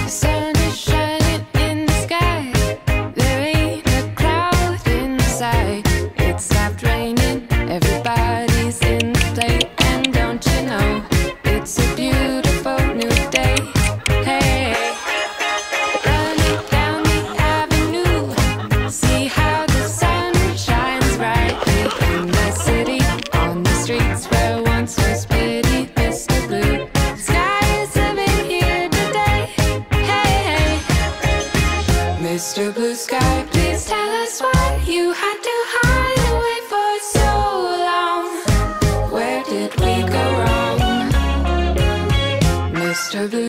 The sun is shining in the sky. There ain't a cloud in sight. It stopped raining, everybody's in the play. And don't you know, it's a beautiful new day. Hey, running down the avenue, see how the sun shines brightly in the city, on the streets where once was pretty Mr. Blue. Sky is living here today. Hey, Mr. Blue Sky, please tell us why you had to hide away for so long. Where did we go wrong, Mr. Blue?